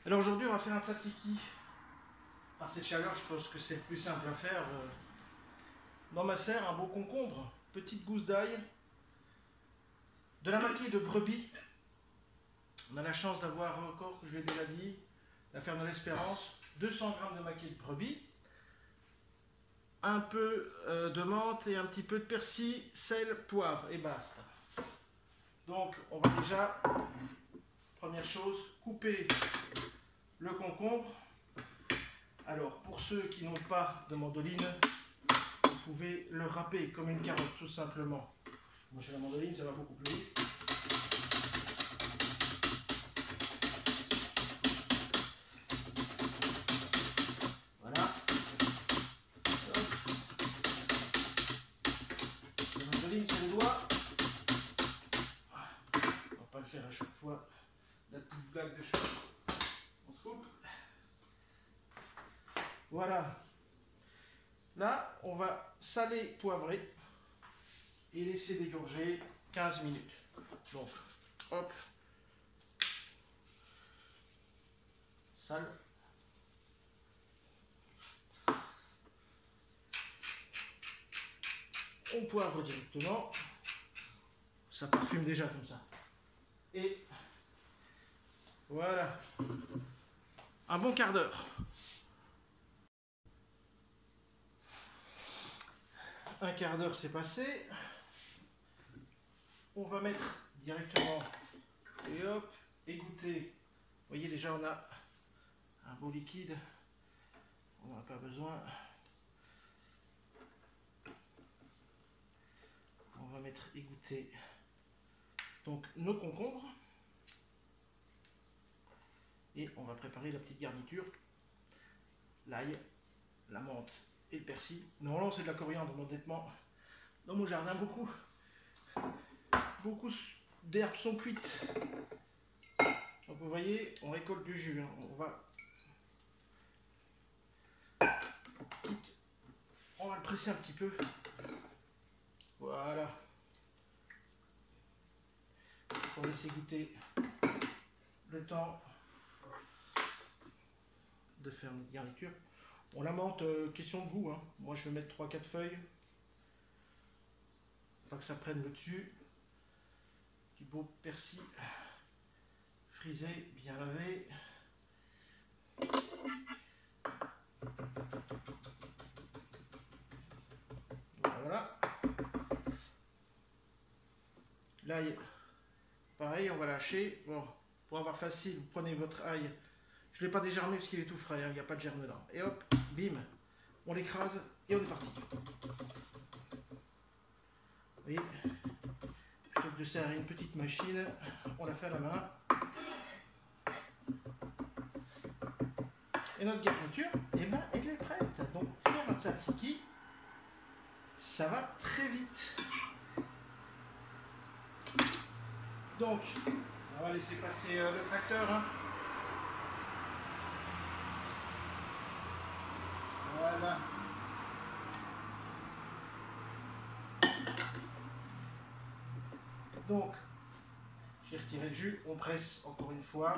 Alors aujourd'hui on va faire un tzatziki. Par cette chaleur je pense que c'est le plus simple à faire. Dans ma serre, un beau concombre, petite gousse d'ail, de la maquille de brebis. On a la chance d'avoir encore, que je l'ai déjà dit, la ferme de l'Espérance, 200 g de maquille de brebis, un peu de menthe et un petit peu de persil, sel, poivre et basta. Donc on va déjà, première chose, couper le concombre. Alors pour ceux qui n'ont pas de mandoline, vous pouvez le râper comme une carotte tout simplement. Moi j'ai la mandoline, ça va beaucoup plus vite. Voilà. La mandoline c'est le doigt. On va pas le faire à chaque fois. La petite blague de cheveux. On se coupe. Voilà. Là, on va saler, poivrer et laisser dégorger 15 minutes. Donc, hop, sale. On poivre directement. Ça parfume déjà comme ça. Et voilà. Un bon quart d'heure. Un quart d'heure c'est passé. On va mettre directement et hop, égoutter. Vous voyez déjà on a un beau liquide. On n'en a pas besoin. On va mettre égoutter donc nos concombres. Et on va préparer la petite garniture. L'ail, la menthe et le persil. Normalement c'est de la coriandre, mais honnêtement, dans mon jardin beaucoup d'herbes sont cuites. Donc vous voyez, on récolte du jus. Hein. On va le presser un petit peu. Voilà. Pour laisser goûter le temps de faire notre garniture. On la menthe, question de goût. Hein. Moi je vais mettre 3-4 feuilles. Pas que ça prenne le dessus. Du beau persil frisé, bien lavé. Voilà. L'ail, pareil, on va lâcher. Bon, pour avoir facile, vous prenez votre ail. Je ne l'ai pas dégermé parce qu'il est tout frais, hein, il n'y a pas de germe dedans. Et hop, bim, on l'écrase et on est parti. Vous voyez, plutôt que de serrer une petite machine, on la fait à la main. Et notre garniture, eh ben, elle est prête. Donc faire un tzatziki, ça va très vite. Donc, on va laisser passer le tracteur. Hein. Voilà. Donc, j'ai retiré le jus, on presse encore une fois.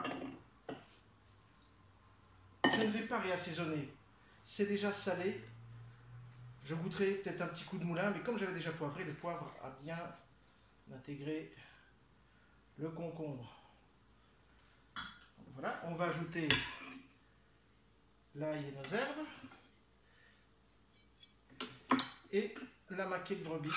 Je ne vais pas réassaisonner, c'est déjà salé. Je goûterai peut-être un petit coup de moulin, mais comme j'avais déjà poivré, le poivre a bien intégré le concombre. Voilà, on va ajouter l'ail et nos herbes et la maquille de brebis.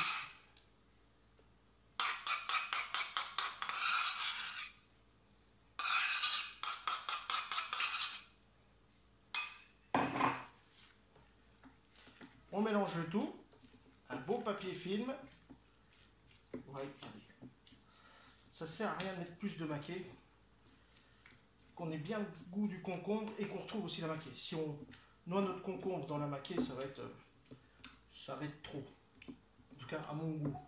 On mélange le tout, un beau papier film. Ouais, regardez. Ça sert à rien de mettre plus de maquet, qu'on ait bien le goût du concombre et qu'on retrouve aussi la maquet. Si on noie notre concombre dans la maquet, ça va être trop. En tout cas, à mon goût.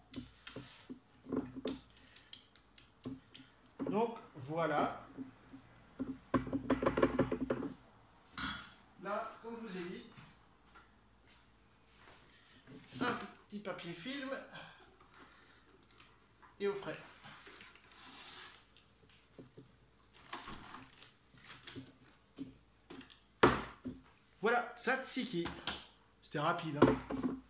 Donc, voilà. Là, comme je vous ai dit, un petit papier film et au frais. Voilà, tzatziki. C'était rapide. Hein.